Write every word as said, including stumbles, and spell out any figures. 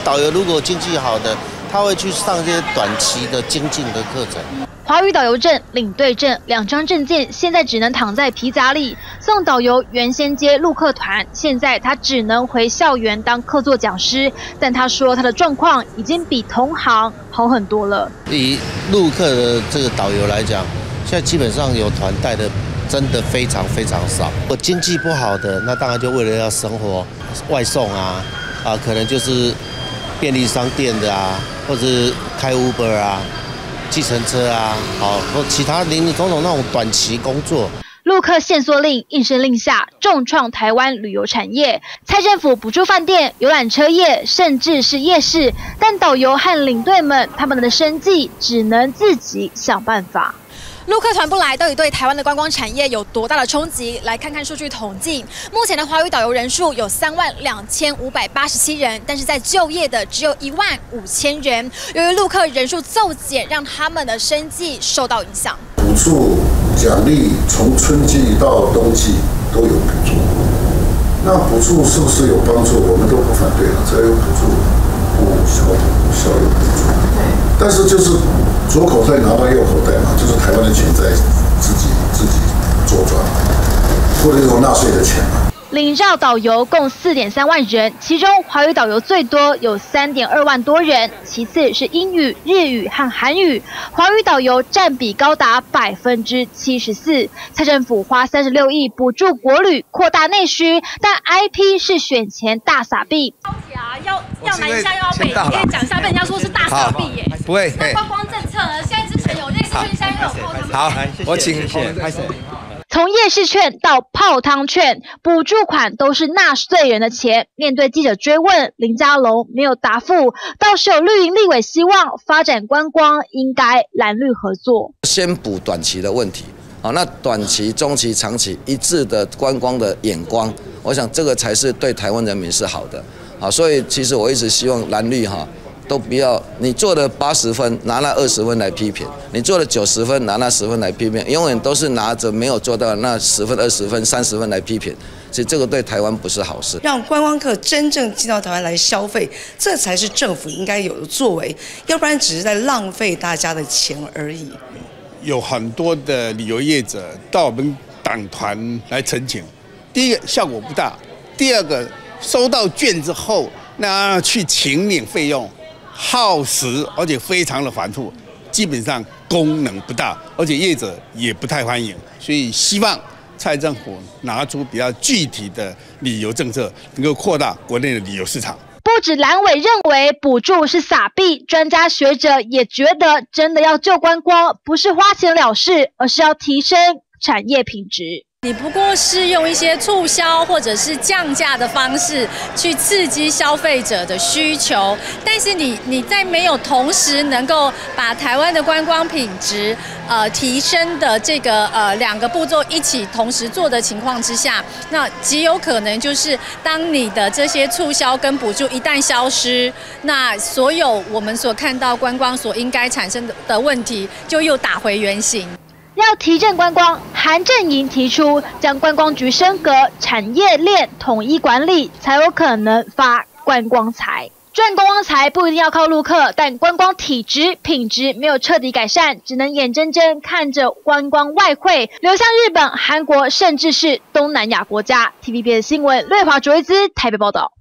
导游如果经济好的，他会去上一些短期的精进的课程。 华语导游证、领队证两张证件，现在只能躺在皮夹里。宋导游原先接陆客团，现在他只能回校园当客座讲师。但他说他的状况已经比同行好很多了。 以陆客的这个导游来讲，现在基本上有团带的真的非常非常少。如果经济不好的，那当然就为了要生活，外送啊，啊，可能就是便利商店的啊，或者是开 Uber 啊。计程车啊，好，或其他林林总总那种短期工作。 陆客限缩令应声令下，重创台湾旅游产业。蔡政府补助饭店、游览车业，甚至是夜市，但导游和领队们他们的生计只能自己想办法。陆客团不来，到底对台湾的观光产业有多大的冲击？来看看数据统计，目前的华语导游人数有三万两千五百八十七人，但是在就业的只有一万五千人。由于陆客人数骤减，让他们的生计受到影响。 补助奖励从春季到冬季都有补助，那补助是不是有帮助？我们都不反对了，只要有补助，不消不消有补助。但是就是左口袋拿到右口袋嘛，就是台湾的钱在自己自己周转，或者有纳税的钱嘛。 领照导游共四点三万人，其中华语导游最多有三点二万多人，其次是英语、日语和韩语，华语导游占比高达百分之七十四。蔡政府花三十六亿补助国旅，扩大内需，但 I P 是选前大撒币。高铁啊，要要南下又要北，你可以讲一下，被人家说是大撒币耶。 不会。 那观光政策呢？现在之前有类似券，现在又有泡汤券。 好，我请开始。 从夜市券到泡汤券，补助款都是纳税人的钱。面对记者追问，林佳龙没有答复，倒是有绿营立委希望发展观光应该蓝绿合作， 先补短期的问题。好，那短期、中期、长期一致的观光的眼光，我想这个才是对台湾人民是好的。好，所以其实我一直希望蓝绿哈。都不要，你做了八十分，拿那二十分来批评；你做了九十分，拿那十分来批评，永远都是拿着没有做到那十分、二十分、三十分来批评。其实这个对台湾不是好事。 让观光客真正进到台湾来消费，这才是政府应该有的作为，要不然只是在浪费大家的钱而已。 有很多的旅游业者到我们党团来陈情，第一个效果不大，第二个收到券之后，那要去请领费用。耗时，而且非常的繁复，基本上功能不大，而且业者也不太欢迎，所以希望蔡政府拿出比较具体的旅游政策，能够扩大国内的旅游市场。 不止蓝委认为补助是撒币，专家学者也觉得真的要救观光，不是花钱了事，而是要提升产业品质。 你不过是用一些促销或者是降价的方式去刺激消费者的需求，但是你你在没有同时能够把台湾的观光品质呃提升的这个呃两个步骤一起同时做的情况之下，那极有可能就是当你的这些促销跟补助一旦消失，那所有我们所看到观光所应该产生的的问题就又打回原形。 要提振观光，韩阵营提出将观光局升格，产业链统一管理，才有可能发观光财。赚观光财不一定要靠陆客，但观光体质品质没有彻底改善，只能眼睁睁看着观光外汇流向日本、韩国，甚至是东南亚国家。T V B S 新闻，瑞华卓一姿台北报道。